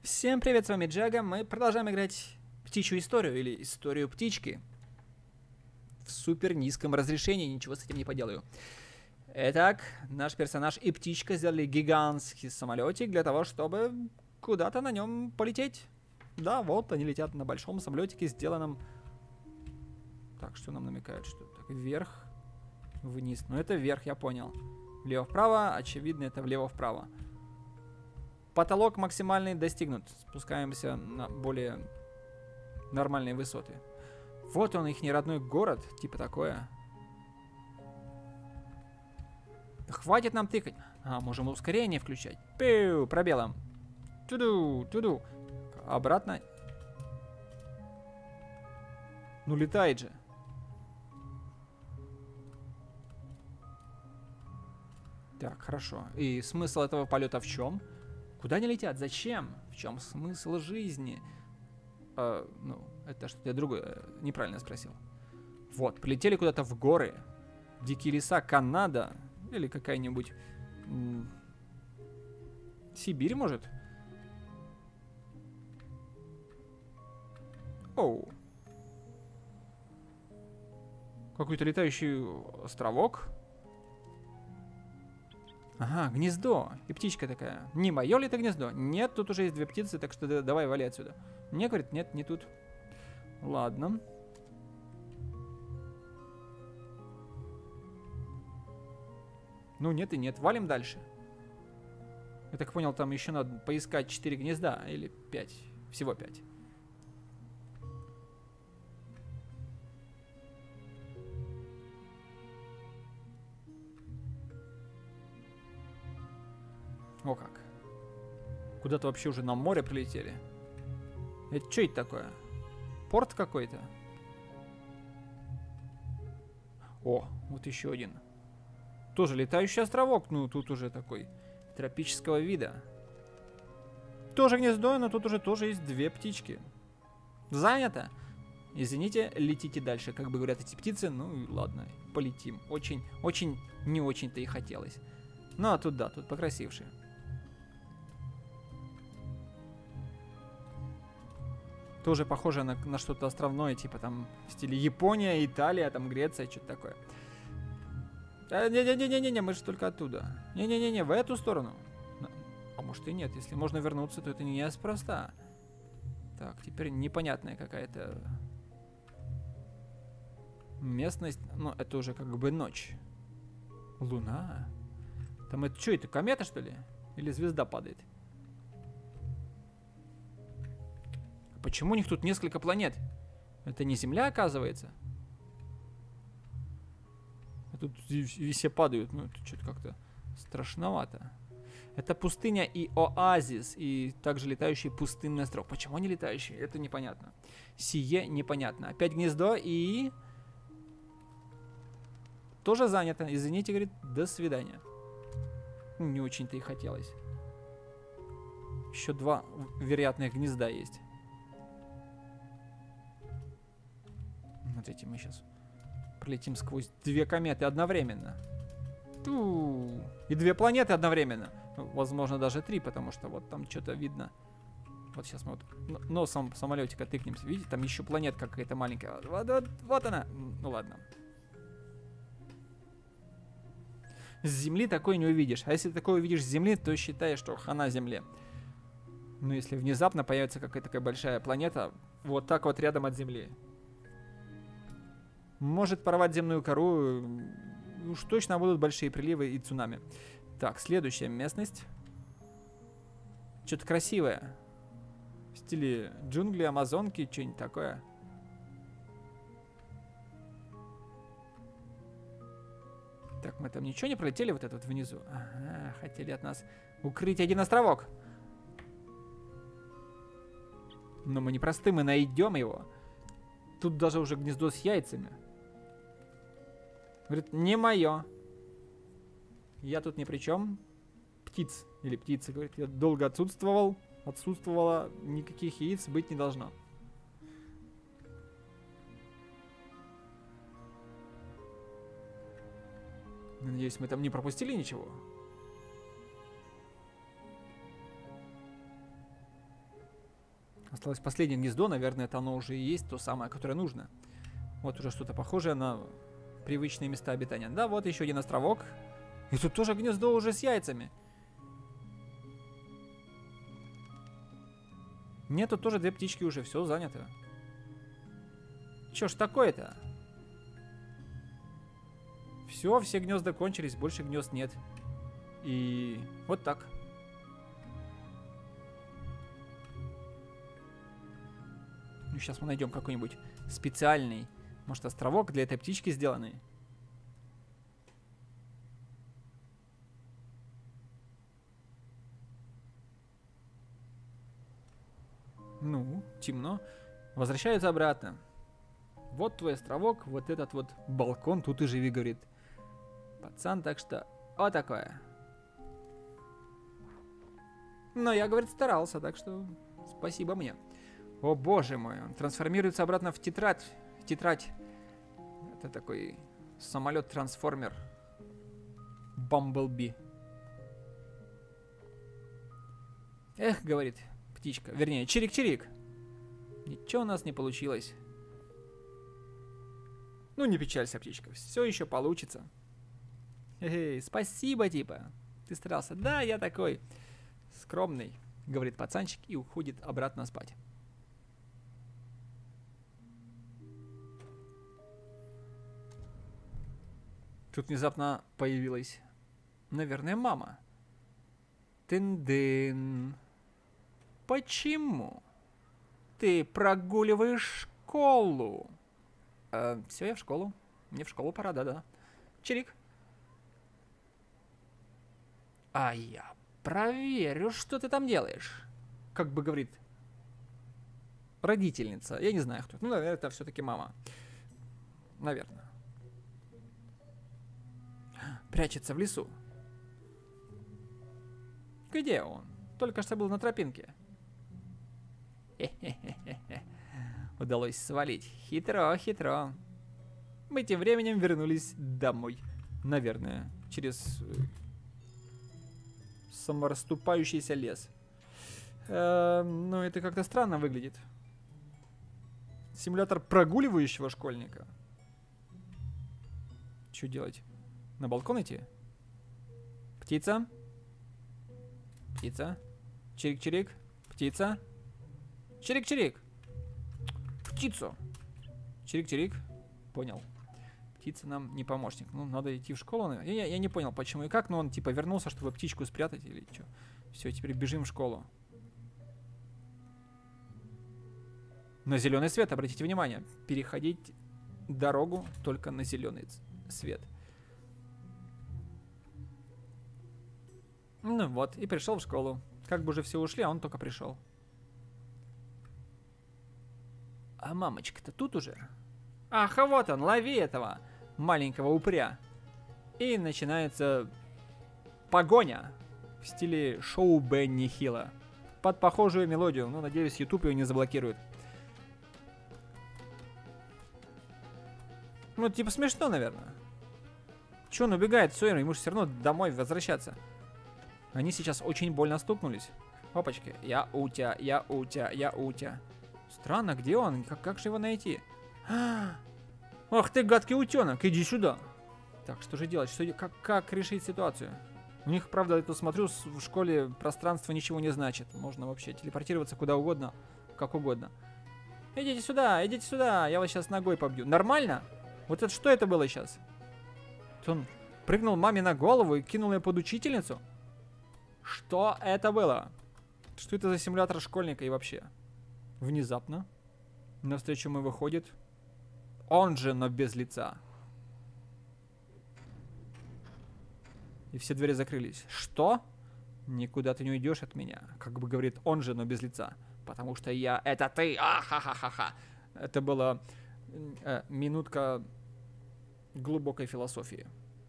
Всем привет, с вами Джага. Мы продолжаем играть птичью историю, или историю птички. В супер низком разрешении, ничего с этим не поделаю. Итак, наш персонаж и птичка сделали гигантский самолетик для того, чтобы куда-то на нем полететь. Да, вот они летят на большом самолетике, сделанном... Так, что нам намекает? Что так, вверх, вниз. Ну, это вверх, я понял. Влево-вправо, очевидно, это влево-вправо. Потолок максимальный достигнут. Спускаемся на более нормальные высоты. Вот он, их неродной город. Типа такое. Хватит нам тыкать. Можем ускорение включать. Пиу, пробелом. Туду, туду. Обратно. Ну, летает же. Так, хорошо. И смысл этого полета в чем? Куда они летят? Зачем? В чем смысл жизни? Ну, это что-то я другое неправильно спросил. Вот, полетели куда-то в горы. Дикие леса, Канада. Или какая-нибудь... Сибирь, может? Оу. Какой-то летающий островок. Ага, гнездо. И птичка такая. Не мое ли это гнездо? Нет, тут уже есть две птицы, так что давай вали отсюда. Мне говорит, нет, не тут. Ладно. Ну, нет и нет. Валим дальше. Я так понял, там еще надо поискать 4 гнезда. Или 5. Всего 5. О как. Куда-то вообще уже на море прилетели. Это что это такое? Порт какой-то? О, вот еще один. Тоже летающий островок. Ну, тут уже такой тропического вида. Тоже гнездо, но тут уже тоже есть две птички. Занято. Извините, летите дальше. Как бы говорят эти птицы, ну ладно, полетим. Очень, очень, не очень-то и хотелось. Ну, а тут да, тут покрасивше. Тоже похоже на что-то островное, типа там в стиле Япония, Италия, там Греция, что-то такое. Не-не-не-не-не, мы же только оттуда. Не-не-не-не, в эту сторону. А может и нет, если можно вернуться, то это не неспроста. Так, теперь непонятная какая-то местность. Ну, это уже как бы ночь. Луна? Там это что, это комета, что ли? Или звезда падает? Почему у них тут несколько планет? Это не Земля, оказывается? А тут все падают. Ну, это что-то как-то страшновато. Это пустыня и оазис. И также летающий пустынный остров. Почему они летающие? Это непонятно. Сие непонятно. Опять гнездо и... Тоже занято. Извините, говорит, до свидания. Не очень-то и хотелось. Еще 2 вероятных гнезда есть. Смотрите, мы сейчас пролетим сквозь 2 кометы одновременно. И 2 планеты одновременно. Возможно, даже 3, потому что вот там что-то видно. Вот сейчас мы вот носом самолетика тыкнемся. Видите, там еще планетка какая-то маленькая. Вот она. Ну ладно. С Земли такое не увидишь. А если такое увидишь с Земли, то считай, что хана Земле. Ну, если внезапно появится какая-то такая большая планета, вот так вот рядом от Земли. Может порвать земную кору. Уж точно будут большие приливы и цунами. Так, следующая местность. Что-то красивое. В стиле джунгли, амазонки, что-нибудь такое. Так, мы там ничего не пролетели вот это вот внизу? Ага, хотели от нас укрыть один островок. Но мы не просты, мы найдем его. Тут даже уже гнездо с яйцами. Говорит, не мое. Я тут ни при чем. Птиц. Или птица, говорит, я долго отсутствовал. Отсутствовало, никаких яиц быть не должно. Надеюсь, мы там не пропустили ничего. Осталось последнее гнездо, наверное, это оно уже и есть то самое, которое нужно. Вот уже что-то похожее на привычные места обитания. Да, вот еще один островок. И тут тоже гнездо уже с яйцами. Нет, тут тоже 2 птички уже, все занято. Чё ж такое-то? Все гнезда кончились, больше гнезд нет. И вот так. Ну, сейчас мы найдем какой-нибудь специальный, может, островок для этой птички сделанный. Ну, темно. Возвращаются обратно. Вот твой островок, вот этот вот балкон, тут и живи, говорит пацан, так что вот такое. Но я, говорит, старался, так что спасибо мне. О боже мой, он трансформируется обратно в тетрадь. Это такой самолет-трансформер. Бамблби. Эх, говорит птичка, вернее, чирик-чирик. Ничего у нас не получилось. Ну не печалься, птичка, все еще получится. Эй, спасибо, типа. Ты старался. Да, я такой скромный, говорит пацанчик и уходит обратно спать. Тут внезапно появилась, наверное, мама. Тын-дын. Почему ты прогуливаешь школу? Все, я в школу. Мне в школу пора, да-да. Чирик. А я проверю, что ты там делаешь. Как бы говорит родительница. Я не знаю, кто это. Ну, наверное, это все-таки мама. Наверное. Прячется в лесу. Где он? Только что был на тропинке. Хе-хе-хе-хе. Удалось свалить. Хитро, хитро. Мы тем временем вернулись домой. Наверное, через самораступающийся лес. Но это как-то странно выглядит. Симулятор прогуливающего школьника. Что делать? На балкон идти? Птица? Птица? Чирик-чирик? Птица? Чирик-чирик! Птицу! Чирик-чирик. Понял. Птица нам не помощник. Ну, надо идти в школу. Я не понял, почему и как, но он типа вернулся, чтобы птичку спрятать или что. Все, теперь бежим в школу. На зеленый свет, обратите внимание. Переходить дорогу только на зеленый свет. Ну вот, и пришел в школу. Как бы уже все ушли, а он только пришел. А мамочка-то тут уже? Ах, а вот он, лови этого маленького упыря. И начинается погоня в стиле шоу Бенни Хилла. Под похожую мелодию. Ну, надеюсь, YouTube ее не заблокирует. Ну, типа смешно, наверное. Че он убегает, Сойер? Ему же все равно домой возвращаться. Они сейчас очень больно стукнулись. Опачки. Я утя, я утя, я утя. Странно, где он? Как же его найти? Ах ты, гадкий утенок, иди сюда. Так, что же делать? Как решить ситуацию? У них, правда, я тут смотрю, в школе пространство ничего не значит. Можно вообще телепортироваться куда угодно, как угодно. Идите сюда, я вас сейчас ногой побью. Нормально? Вот это что это было сейчас? Он прыгнул маме на голову и кинул ее под учительницу? Что это было? Что это за симулятор школьника и вообще? Внезапно навстречу ему выходит он же, но без лица. И все двери закрылись. Что? Никуда ты не уйдешь от меня. Как бы говорит он же, но без лица. Потому что я — это ты. Ахахахаха. Это была минутка глубокой философии.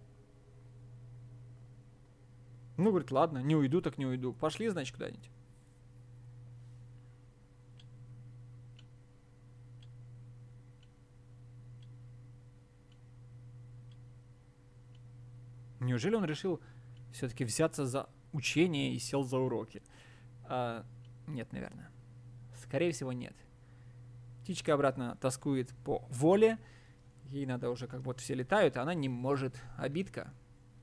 Ну, говорит, ладно, не уйду, так не уйду. Пошли, значит, куда-нибудь. Неужели он решил все-таки взяться за учение и сел за уроки? Нет, наверное. Скорее всего, нет. Птичка обратно тоскует по воле. Ей надо уже, как вот все летают, а она не может. Обидка.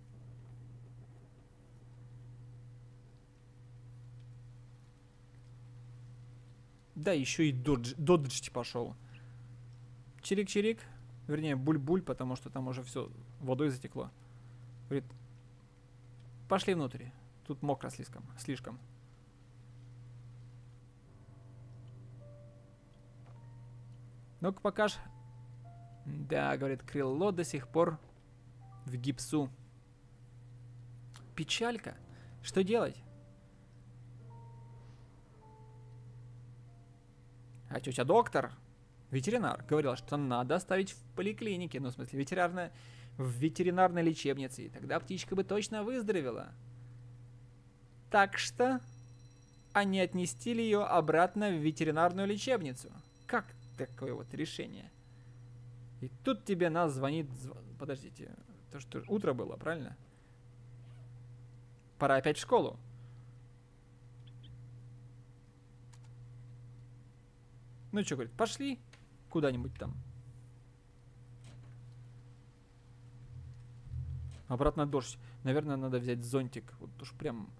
Да, еще и додж пошел. Чирик-чирик. Вернее, буль-буль, потому что там уже все водой затекло. Говорит, пошли внутрь. Тут мокро слишком. Ну-ка покаж. Да, говорит, крыло до сих пор в гипсу. Печалька. Что делать? А тетя доктор, ветеринар, говорила, что надо оставить в поликлинике, ну, в смысле, в ветеринарной лечебнице, и тогда птичка бы точно выздоровела. Так что они отнести ее обратно в ветеринарную лечебницу. Как такое вот решение? И тут тебе нас звонит... Подождите, то что утро было, правильно? Пора опять в школу. Ну что, говорит, пошли куда-нибудь там. Обратно дождь. Наверное, надо взять зонтик. Вот уж прям...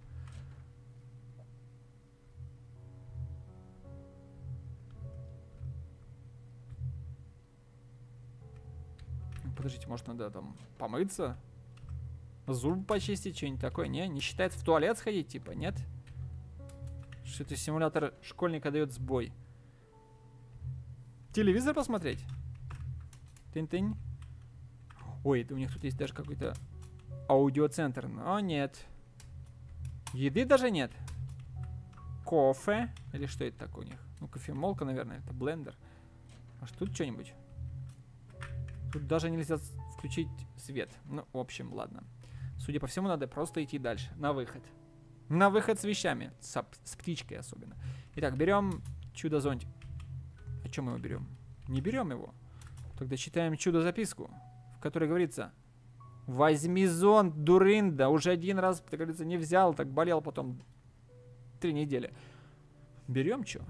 Подождите, может надо там помыться? Зубы почистить, что-нибудь такое? Не считается в туалет сходить, типа, нет? Что-то симулятор школьника дает сбой. Телевизор посмотреть? Тынь-тынь. Ой, у них тут есть даже какой-то аудиоцентр. Но нет. Еды даже нет. Кофе. Или что это такое у них? Ну, кофемолка, наверное. Это блендер. А что тут что-нибудь? Тут даже нельзя включить свет. Ну, в общем, ладно. Судя по всему, надо просто идти дальше. На выход. На выход с вещами. С птичкой особенно. Итак, берем чудо-зонтик. А чем мы его берем? Не берем его. Тогда читаем чудо-записку, в которой говорится: возьми зонт, дурында. Уже один раз, как говорится, не взял, так болел потом 3 недели. Берем что?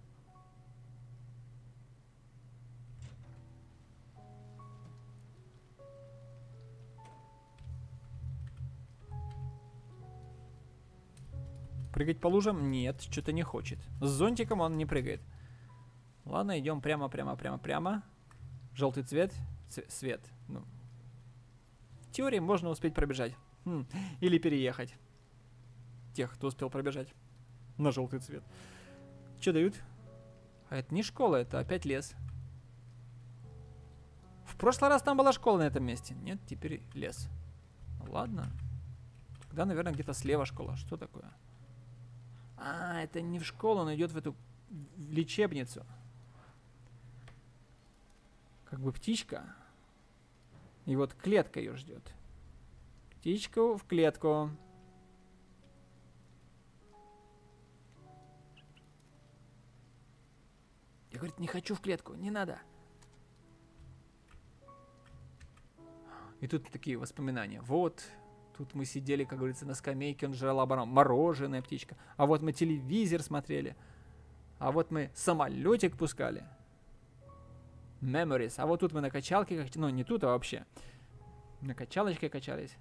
Прыгать по лужам? Нет, что-то не хочет. С зонтиком он не прыгает. Ладно, идем прямо. Желтый цвет. Свет. Ну. В теории можно успеть пробежать. Или переехать. Тех, кто успел пробежать. На желтый цвет. Что дают? А это не школа, это опять лес. В прошлый раз там была школа на этом месте. Нет, теперь лес. Ладно. Тогда, наверное, где-то слева школа. Что такое? А, это не в школу, он идет в эту лечебницу. Как бы птичка. И вот клетка ее ждет. Птичку в клетку. Я, говорит, не хочу в клетку, не надо. И тут такие воспоминания. Вот, тут мы сидели, как говорится, на скамейке, он жрал мороженое, птичка. А вот мы телевизор смотрели. А вот мы самолетик пускали. Memories. А вот тут мы на качалке, ну не тут, а вообще. На качалочке качались.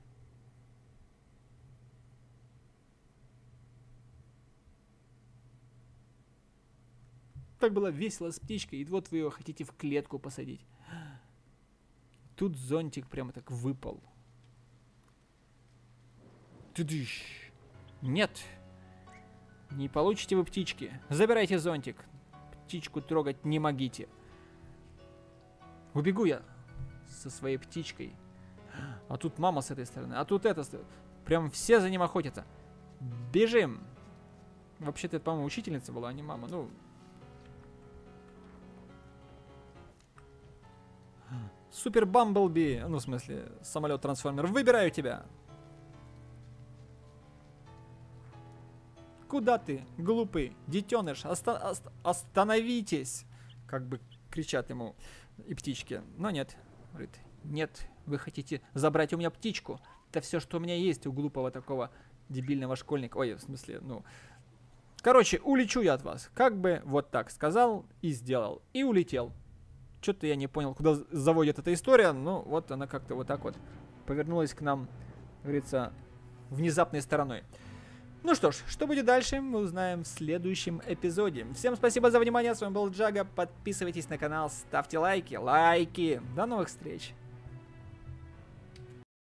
Так было весело с птичкой, и вот вы ее хотите в клетку посадить. Тут зонтик прямо так выпал. Тыдыщ. Нет. Не получите вы птички. Забирайте зонтик. Птичку трогать не могите. Убегу я со своей птичкой. А тут мама с этой стороны. А тут это. Прям все за ним охотятся. Бежим. Вообще-то это, по-моему, учительница была, а не мама. Ну. Супер Бамблби. Ну, в смысле, самолет-трансформер. Выбираю тебя. Куда ты, глупый детеныш? Остановитесь. Как бы кричат ему и птички. Но нет. Говорит, нет, вы хотите забрать у меня птичку. Это все, что у меня есть у глупого такого дебильного школьника. Ой, в смысле, ну, Короче, улечу я от вас. Как бы вот так сказал и сделал. И улетел. Что-то я не понял, куда заводит эта история. Но вот она как-то вот так вот повернулась к нам, как говорится, внезапной стороной. Ну что ж, что будет дальше, мы узнаем в следующем эпизоде. Всем спасибо за внимание, с вами был Джага. Подписывайтесь на канал, ставьте лайки. До новых встреч.